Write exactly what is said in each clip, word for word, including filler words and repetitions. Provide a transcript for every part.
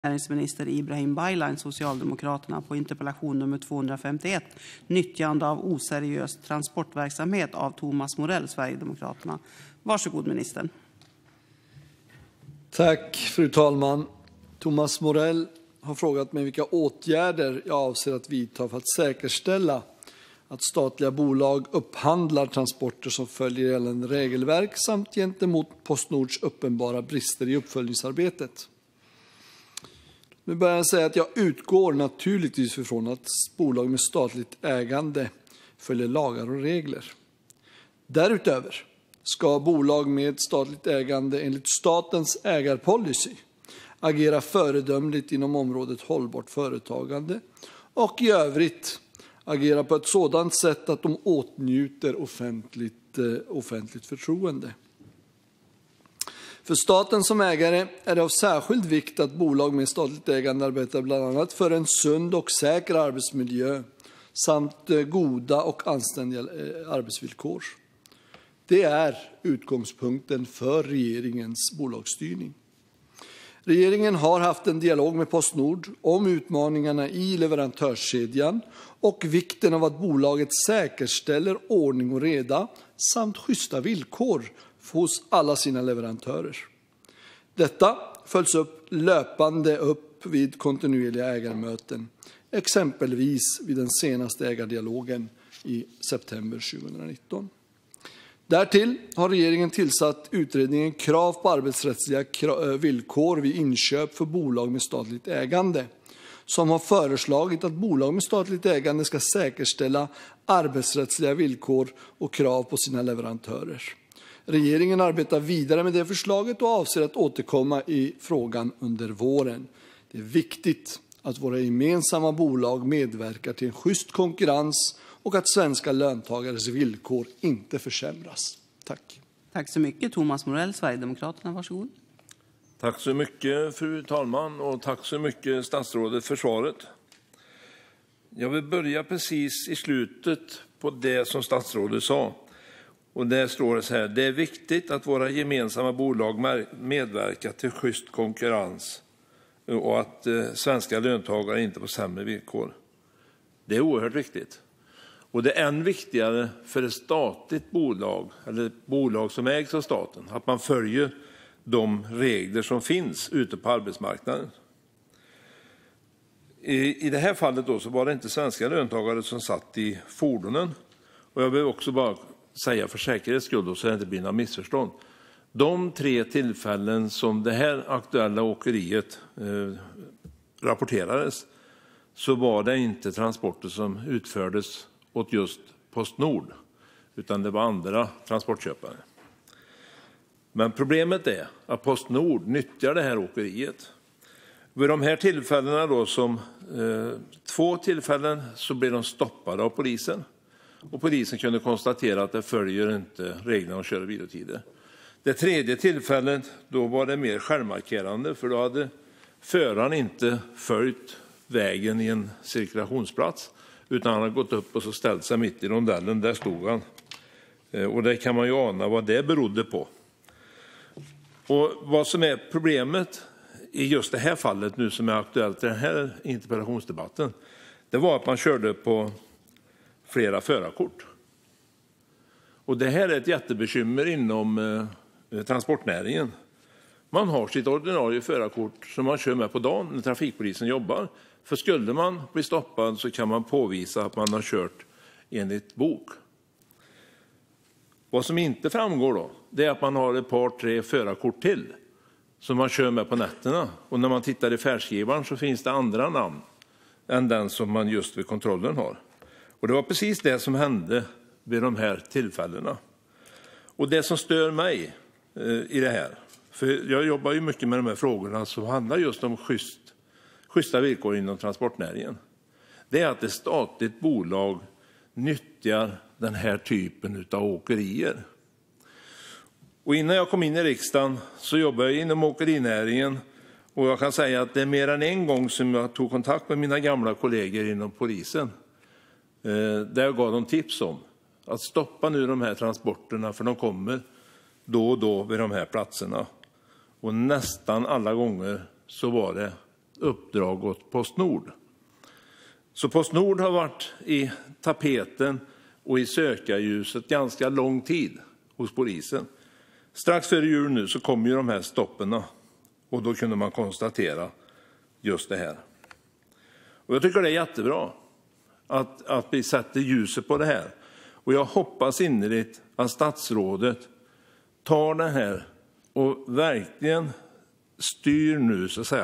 näringsminister Ibrahim Baylan, Socialdemokraterna, på interpellation nummer tvåhundrafemtioett, nyttjande av oseriös transportverksamhet, av Thomas Morell, Sverigedemokraterna. Varsågod ministern. Tack, fru talman. Thomas Morell har frågat mig vilka åtgärder jag avser att vidta för att säkerställa att statliga bolag upphandlar transporter som följer gällande regelverk samt gentemot Postnords uppenbara brister i uppföljningsarbetet. Nu börjar jag säga att jag utgår naturligtvis ifrån att bolag med statligt ägande följer lagar och regler. Därutöver ska bolag med statligt ägande enligt statens ägarpolicy agera föredömligt inom området hållbart företagande och i övrigt agera på ett sådant sätt att de åtnjuter offentligt, eh, offentligt förtroende. För staten som ägare är det av särskild vikt att bolag med statligt ägande arbetar bland annat för en sund och säker arbetsmiljö samt eh, goda och anständiga eh, arbetsvillkor. Det är utgångspunkten för regeringens bolagsstyrning. Regeringen har haft en dialog med Postnord om utmaningarna i leverantörskedjan och vikten av att bolaget säkerställer ordning och reda samt schyssta villkor hos alla sina leverantörer. Detta följs upp löpande upp vid kontinuerliga ägarmöten, exempelvis vid den senaste ägardialogen i september tjugonitton. Därtill har regeringen tillsatt utredningen Krav på arbetsrättsliga villkor vid inköp för bolag med statligt ägande, som har föreslagit att bolag med statligt ägande ska säkerställa arbetsrättsliga villkor och krav på sina leverantörer. Regeringen arbetar vidare med det förslaget och avser att återkomma i frågan under våren. Det är viktigt att våra gemensamma bolag medverkar till en schysst konkurrens och att svenska löntagares villkor inte försämras. Tack. Tack så mycket. Thomas Morell, Sverigedemokraterna, varsågod. Tack så mycket, fru talman, och tack så mycket, statsrådet, för svaret. Jag vill börja precis i slutet på det som statsrådet sa. Och där står det så här: det är viktigt att våra gemensamma bolag medverkar till schysst konkurrens och att eh, svenska löntagare inte får sämre villkor. Det är oerhört viktigt. Och det är än viktigare för ett statligt bolag, eller ett bolag som ägs av staten, att man följer de regler som finns ute på arbetsmarknaden. I, i det här fallet då så var det inte svenska löntagare som satt i fordonen. Och jag vill också bara säga för säkerhets skull då, så det inte blir några missförstånd. De tre tillfällen som det här aktuella åkeriet eh, rapporterades, så var det inte transporter som utfördes åt just Postnord, utan det var andra transportköpare. Men problemet är att Postnord nyttjar det här åkeriet. Vid de här tillfällena då, som eh, två tillfällen, så blev de stoppade av polisen. Och polisen kunde konstatera att det följer inte reglerna om kör- och vilotider. Det tredje tillfället, då var det mer självmarkerande, för då hade föraren inte följt vägen i en cirkulationsplats, utan han hade gått upp och så ställt sig mitt i rondellen. Där stod han. Och det kan man ju ana vad det berodde på. Och vad som är problemet i just det här fallet nu som är aktuellt i den här interpellationsdebatten, det var att man körde på flera förarkort. Och det här är ett jättebekymmer inom eh, transportnäringen. Man har sitt ordinarie förarkort som man kör med på dagen när trafikpolisen jobbar. För skulle man bli stoppad så kan man påvisa att man har kört enligt bok. Vad som inte framgår då, det är att man har ett par, tre förarkort till som man kör med på nätterna. Och när man tittar i färdskrivaren så finns det andra namn än den som man just vid kontrollen har. Och det var precis det som hände vid de här tillfällena. Och det som stör mig eh, i det här, för jag jobbar ju mycket med de här frågorna som handlar just om schysst, schyssta villkor inom transportnäringen, det är att ett statligt bolag nyttjar den här typen av åkerier. Och innan jag kom in i riksdagen så jobbade jag inom åkerinäringen, och jag kan säga att det är mer än en gång som jag tog kontakt med mina gamla kollegor inom polisen. Där jag gav dem tips om att stoppa nu de här transporterna, för de kommer då och då vid de här platserna. Och nästan alla gånger så var det uppdrag åt Postnord. Så Postnord har varit i tapeten och i sökarljuset ganska lång tid hos polisen. Strax före jul nu så kom ju de här stopperna och då kunde man konstatera just det här. Och jag tycker det är jättebra att, att vi sätter ljuset på det här. Och jag hoppas innerligt att statsrådet tar det här och verkligen styr nu så att säga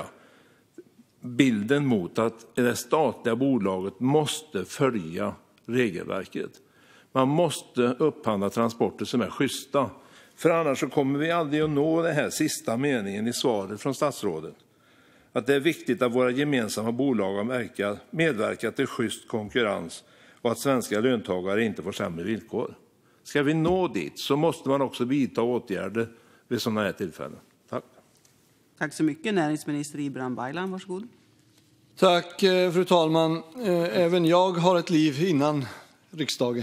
bilden mot att det statliga bolaget måste följa regelverket. Man måste upphandla transporter som är schyssta. För annars så kommer vi aldrig att nå den här sista meningen i svaret från statsrådet. Att det är viktigt att våra gemensamma bolag medverkar till schysst konkurrens och att svenska löntagare inte får sämre villkor. Ska vi nå dit så måste man också vidta åtgärder vid sådana här tillfällen. Tack. Tack så mycket. Näringsminister Ibrahim Baylan, varsågod. Tack, fru talman. Även jag har ett liv innan riksdagen.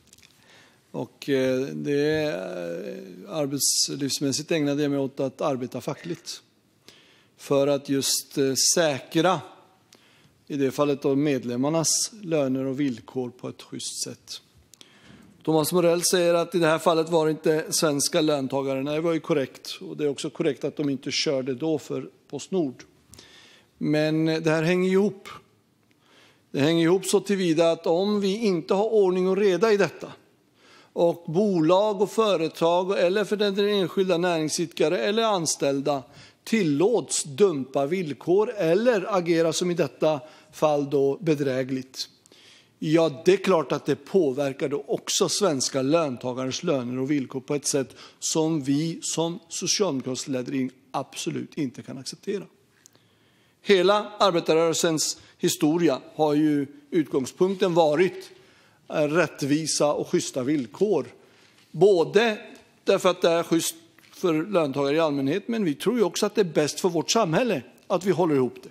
Och det är arbetslivsmässigt ägnade jag mig åt att arbeta fackligt. För att just säkra, i det fallet då, medlemmarnas löner och villkor på ett schysst sätt. Thomas Morell säger att i det här fallet var det inte svenska löntagare. Nej, det var ju korrekt. Och det är också korrekt att de inte körde då för Postnord. Men det här hänger ihop. Det hänger ihop så tillvida att om vi inte har ordning och reda i detta och bolag och företag eller för den enskilda näringsidkare eller anställda tillåts dumpa villkor eller agera som i detta fall då bedrägligt. Ja, det är klart att det påverkar då också svenska löntagares löner och villkor på ett sätt som vi som socialdemokratisk ledning absolut inte kan acceptera. Hela arbetarrörelsens historia har ju utgångspunkten varit rättvisa och schyssta villkor. Både därför att det är schysst för löntagare i allmänhet, men vi tror ju också att det är bäst för vårt samhälle att vi håller ihop det.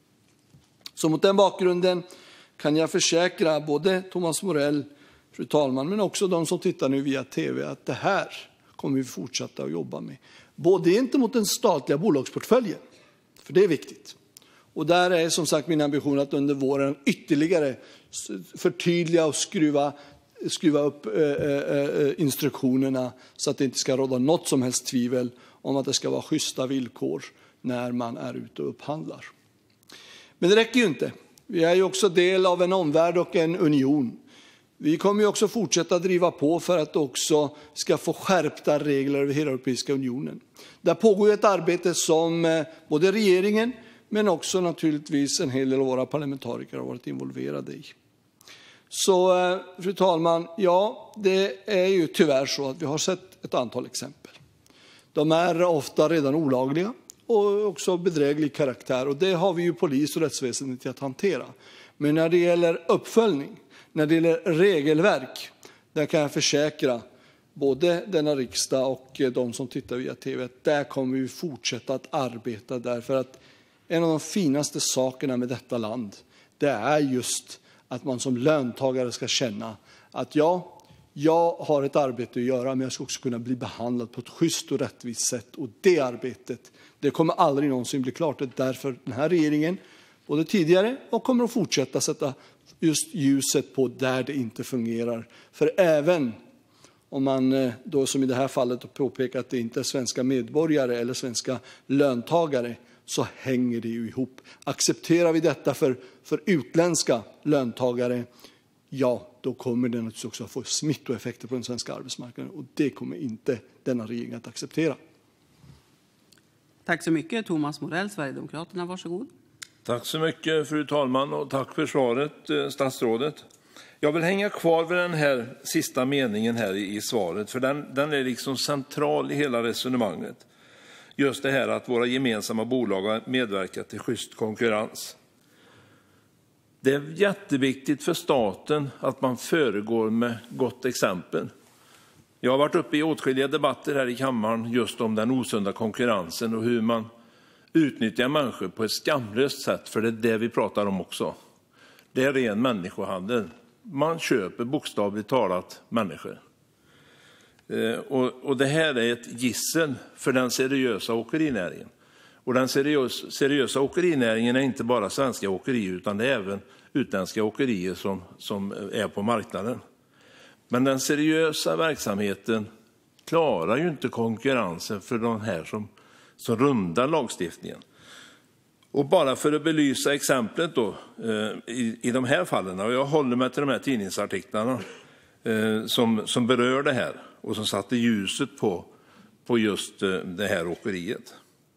Så mot den bakgrunden kan jag försäkra både Thomas Morell, fru talman, men också de som tittar nu via tv att det här kommer vi fortsätta att jobba med. Både inte mot den statliga bolagsportföljen, för det är viktigt. Och där är som sagt min ambition att under våren ytterligare förtydliga och skruva, skruva upp äh, äh, instruktionerna så att det inte ska råda något som helst tvivel om att det ska vara schyssta villkor när man är ute och upphandlar. Men det räcker ju inte. Vi är ju också del av en omvärld och en union. Vi kommer ju också fortsätta driva på för att också ska få skärpta regler över hela Europeiska unionen. Där pågår ju ett arbete som både regeringen men också naturligtvis en hel del av våra parlamentariker har varit involverade i. Så fru talman, ja, det är ju tyvärr så att vi har sett ett antal exempel. De är ofta redan olagliga och också bedräglig karaktär, och det har vi ju polis och rättsväsendet till att hantera. Men när det gäller uppföljning, när det gäller regelverk, där kan jag försäkra både denna riksdag och de som tittar via tv att där kommer vi fortsätta att arbeta, därför att en av de finaste sakerna med detta land, det är just att man som löntagare ska känna att ja, jag har ett arbete att göra, men jag ska också kunna bli behandlad på ett schysst och rättvist sätt. Och det arbetet, det kommer aldrig någonsin bli klart. Det är därför den här regeringen, både tidigare och kommer att fortsätta sätta just ljuset på där det inte fungerar. För även om man då som i det här fallet påpekar att det inte är svenska medborgare eller svenska löntagare, så hänger det ju ihop. Accepterar vi detta för, för utländska löntagare, ja, då kommer det naturligtvis också att få smittoeffekter på den svenska arbetsmarknaden. Och det kommer inte denna regering att acceptera. Tack så mycket. Thomas Morell, Sverigedemokraterna, varsågod. Tack så mycket, fru talman, och tack för svaret, statsrådet. Jag vill hänga kvar vid den här sista meningen här i, i svaret, för den, den är liksom central i hela resonemanget. Just det här att våra gemensamma bolag har medverkat till schysst konkurrens. Det är jätteviktigt för staten att man föregår med gott exempel. Jag har varit uppe i åtskilliga debatter här i kammaren just om den osunda konkurrensen och hur man utnyttjar människor på ett skamlöst sätt, för det är det vi pratar om också. Det är ren människohandel. Man köper bokstavligt talat människor. Och, och det här är ett gissel för den seriösa åkerinäringen. Och den seriös, seriösa åkerinäringen är inte bara svenska åkerier utan det är även utländska åkerier som, som är på marknaden. Men den seriösa verksamheten klarar ju inte konkurrensen för de här som, som rundar lagstiftningen. Och bara för att belysa exemplet då, eh, i, i de här fallen, och jag håller mig till de här tidningsartiklarna eh, som, som berör det här och som satte ljuset på, på just eh, det här åkeriet.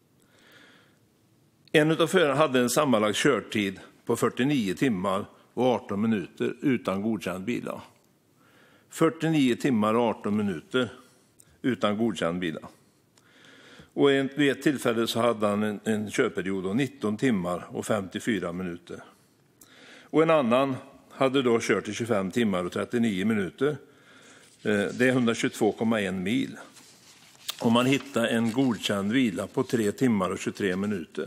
En av förarna hade en sammanlagd körtid på fyrtionio timmar och arton minuter utan godkänd vila. fyrtionio timmar och arton minuter utan godkänd vila. Och vid ett tillfälle så hade han en, en körperiod av nitton timmar och femtiofyra minuter. Och en annan hade då kört i tjugofem timmar och trettionio minuter. Det är etthundratjugotvå komma en mil. Och man hittar en godkänd vila på tre timmar och tjugotre minuter.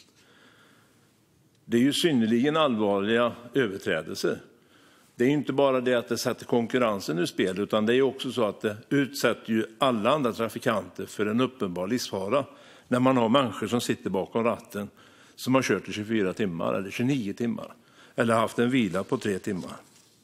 Det är ju synnerligen allvarliga överträdelser. Det är inte bara det att det sätter konkurrensen ur spel, utan det är också så att det utsätter ju alla andra trafikanter för en uppenbar livsfara när man har människor som sitter bakom ratten som har kört i tjugofyra timmar eller tjugonio timmar eller haft en vila på tre timmar.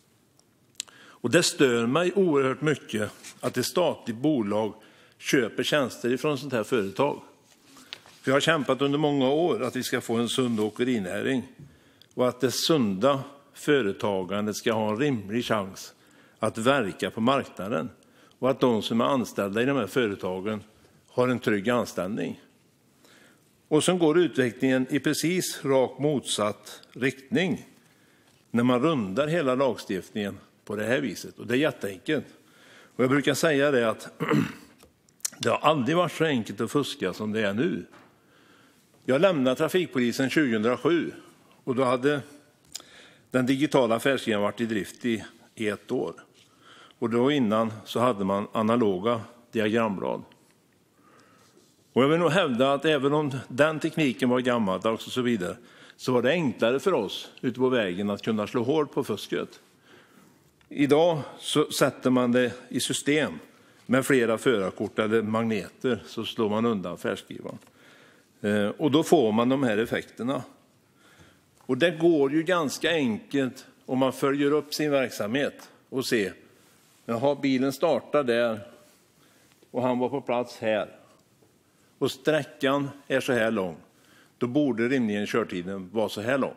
Och det stör mig oerhört mycket att ett statligt bolag köper tjänster ifrån sånt här företag. För jag har kämpat under många år att vi ska få en sund åkerinäring och att det sunda företagandet ska ha en rimlig chans att verka på marknaden och att de som är anställda i de här företagen har en trygg anställning. Och så går utvecklingen i precis rakt motsatt riktning när man rundar hela lagstiftningen på det här viset. Och det är jätteenkelt. Och jag brukar säga det att det har aldrig varit så enkelt att fuska som det är nu. Jag lämnade trafikpolisen tjugohundrasju och då hade den digitala affärsidén varit i drift i, i ett år. Och då innan så hade man analoga diagramblad. Och jag vill nog hävda att även om den tekniken var gammaldags och så vidare, så var det enklare för oss ute på vägen att kunna slå hål på fusket. Idag så sätter man det i system med flera förarkort eller magneter, så slår man undan färdskrivaren. Eh, och då får man de här effekterna. Och det går ju ganska enkelt om man följer upp sin verksamhet och ser, jaha, bilen startar där och han var på plats här. Och sträckan är så här lång. Då borde rimligen körtiden vara så här lång.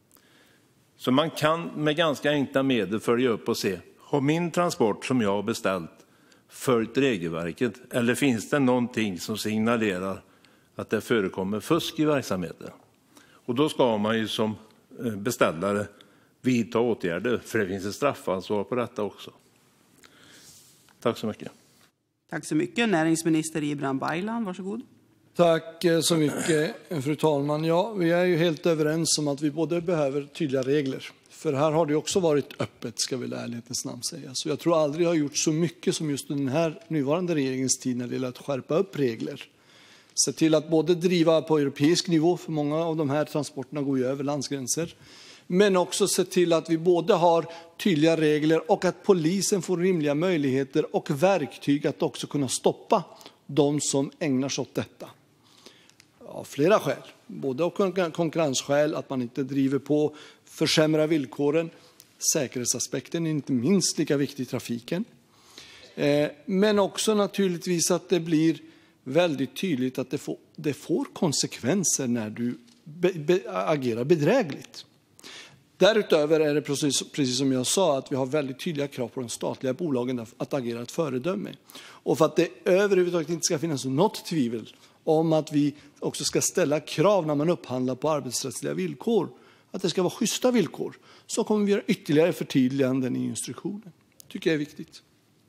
Så man kan med ganska enkla medel följa upp och se, har min transport som jag har beställt följt regelverket? Eller finns det någonting som signalerar att det förekommer fusk i verksamheten? Och då ska man ju som beställare vidta åtgärder, för det finns ett straffansvar på detta också. Tack så mycket. Tack så mycket. Näringsminister Ibrahim Baylan, varsågod. Tack så mycket, fru talman. Ja, vi är ju helt överens om att vi både behöver tydliga regler. För här har det också varit öppet, ska vi i ärlighetens namn säga. Så jag tror aldrig jag har gjort så mycket som just den här nuvarande regeringens tid när det gäller att skärpa upp regler. Se till att både driva på europeisk nivå, för många av de här transporterna går ju över landsgränser. Men också se till att vi både har tydliga regler och att polisen får rimliga möjligheter och verktyg att också kunna stoppa de som ägnar sig åt detta. Av flera skäl. Både av konkurrensskäl, att man inte driver på, försämrar villkoren. Säkerhetsaspekten är inte minst lika viktig i trafiken. Men också naturligtvis att det blir väldigt tydligt att det får, det får konsekvenser när du be, be, agerar bedrägligt. Därutöver är det precis, precis som jag sa att vi har väldigt tydliga krav på de statliga bolagen att agera ett föredöme. Och för att det överhuvudtaget inte ska finnas något tvivel om att vi också ska ställa krav när man upphandlar på arbetsrättsliga villkor, att det ska vara schyssta villkor, så kommer vi göra ytterligare förtydliganden i instruktionen. Tycker jag är viktigt.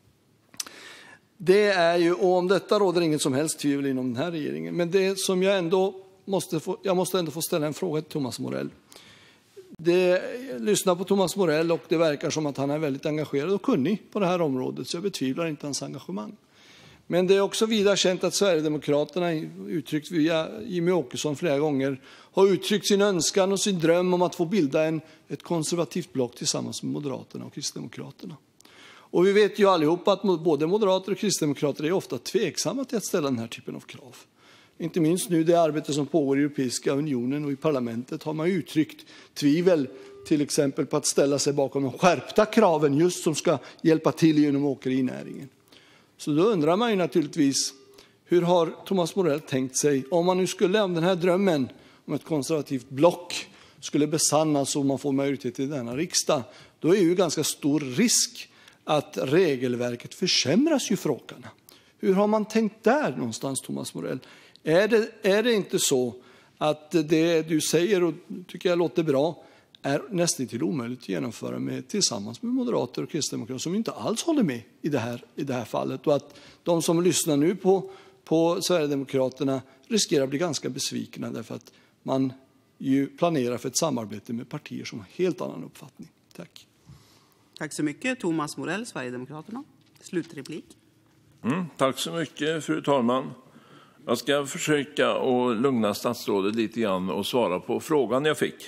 Det är ju, och om detta råder inget som helst tvivel inom den här regeringen. Men det som jag ändå måste få, jag måste ändå få ställa en fråga till Thomas Morell. Det, lyssna på Thomas Morell och det verkar som att han är väldigt engagerad och kunnig på det här området. Så jag betvivlar inte hans engagemang. Men det är också vidare känt att Sverigedemokraterna, uttryckt via Jimmie Åkesson flera gånger, har uttryckt sin önskan och sin dröm om att få bilda en, ett konservativt block tillsammans med Moderaterna och Kristdemokraterna. Och vi vet ju allihopa att både moderater och kristdemokrater är ofta tveksamma till att ställa den här typen av krav. Inte minst nu det arbete som pågår i Europeiska unionen och i parlamentet har man uttryckt tvivel till exempel på att ställa sig bakom de skärpta kraven just som ska hjälpa till genom åkerinäringen. Så då undrar man ju naturligtvis, hur har Thomas Morell tänkt sig, om man nu skulle, om den här drömmen om ett konservativt block skulle besannas och man får majoritet i denna riksdag, då är ju ganska stor risk att regelverket försämras ju för åkarna. Hur har man tänkt där någonstans, Thomas Morell? Är det, är det inte så att det du säger, och tycker jag låter bra, är nästan till omöjligt att genomföra med, tillsammans med moderater och kristdemokrater som inte alls håller med i det här, i det här fallet, och att de som lyssnar nu på, på Sverigedemokraterna riskerar att bli ganska besvikna därför att man ju planerar för ett samarbete med partier som har helt annan uppfattning. Tack. Tack så mycket. Thomas Morell, Sverigedemokraterna. Slutreplik. Mm, tack så mycket, fru talman. Jag ska försöka att lugna statsrådet lite grann och svara på frågan jag fick.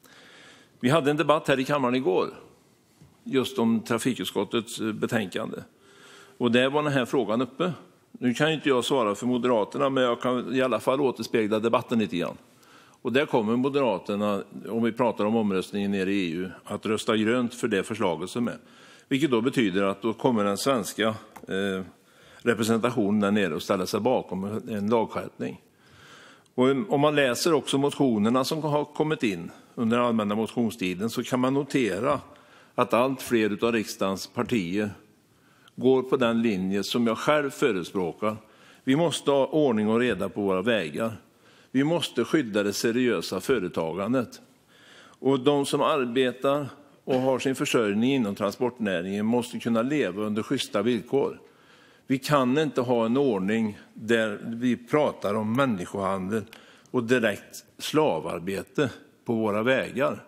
Vi hade en debatt här i kammaren igår just om trafikutskottets betänkande. Och där var den här frågan uppe. Nu kan inte jag svara för Moderaterna, men jag kan i alla fall återspegla debatten lite grann. Och där kommer Moderaterna, om vi pratar om omröstningen nere i E U, att rösta grönt för det förslaget som är. Vilket då betyder att då kommer den svenska eh, representationen där nere och ställer sig bakom en lagskärpning. Och om man läser också motionerna som har kommit in under allmänna motionstiden så kan man notera att allt fler av riksdagens partier går på den linje som jag själv förespråkar. Vi måste ha ordning och reda på våra vägar. Vi måste skydda det seriösa företagandet. Och de som arbetar och har sin försörjning inom transportnäringen måste kunna leva under schyssta villkor. Vi kan inte ha en ordning där vi pratar om människohandel och direkt slavarbete på våra vägar.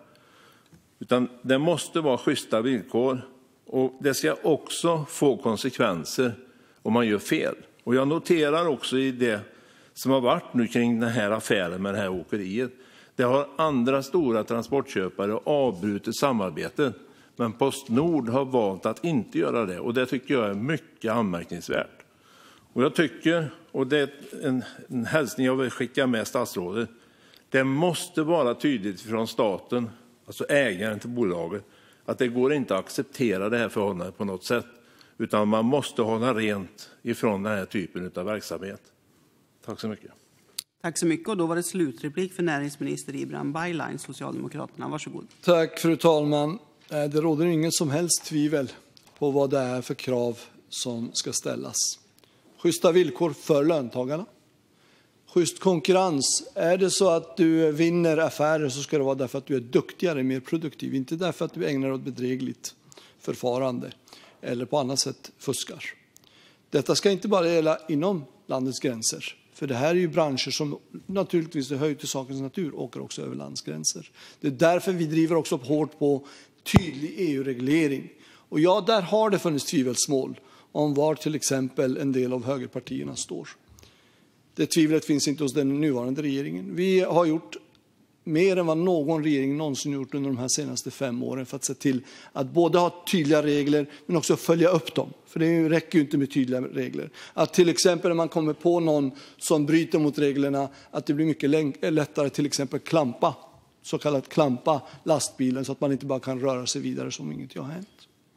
Utan det måste vara schyssta villkor, och det ska också få konsekvenser om man gör fel. Och jag noterar också i det som har varit nu kring den här affären med det här åkeriet, det har andra stora transportköpare avbrutit samarbetet, men PostNord har valt att inte göra det, och det tycker jag är mycket anmärkningsvärt. Och jag tycker, och det är en, en hälsning jag vill skicka med statsrådet, det måste vara tydligt från staten, alltså ägaren till bolaget, att det går inte att acceptera det här förhållandet på något sätt, utan man måste hålla rent ifrån den här typen av verksamhet. Tack så mycket. Tack så mycket. Och då var det slutreplik för näringsminister Ibrahim Baylan, Socialdemokraterna. Varsågod. Tack, fru talman. Det råder ingen som helst tvivel på vad det är för krav som ska ställas. Schyssta villkor för löntagarna. Schysst konkurrens. Är det så att du vinner affärer så ska det vara därför att du är duktigare, mer produktiv. Inte därför att du ägnar dig åt bedrägligt förfarande eller på annat sätt fuskar. Detta ska inte bara gälla inom landets gränser. För det här är ju branscher som naturligtvis är höjt till sakens natur åker också över landsgränser. Det är därför vi driver också hårt på tydlig E U-reglering. Och ja, där har det funnits tvivelsmål om var till exempel en del av högerpartierna står. Det tvivlet finns inte hos den nuvarande regeringen. Vi har gjort mer än vad någon regering någonsin gjort under de här senaste fem åren för att se till att både ha tydliga regler men också följa upp dem. För det räcker ju inte med tydliga regler. Att till exempel när man kommer på någon som bryter mot reglerna, att det blir mycket lättare till exempel klampa, så kallat klampa lastbilen så att man inte bara kan röra sig vidare som inget har hänt.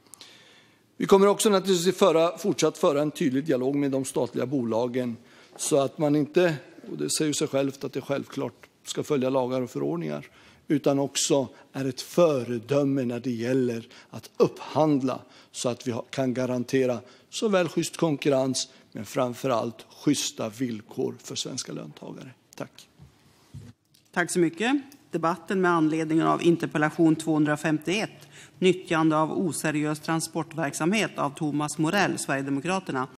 Vi kommer också naturligtvis föra, fortsatt föra en tydlig dialog med de statliga bolagen så att man inte, och det säger sig självt att det självklart ska följa lagar och förordningar, utan också är ett föredöme när det gäller att upphandla så att vi kan garantera såväl schysst konkurrens men framförallt schyssta villkor för svenska löntagare. Tack. Tack så mycket. Debatten med anledning av interpellation tvåhundrafemtioett, nyttjande av oseriös transportverksamhet av Thomas Morell, Sverigedemokraterna,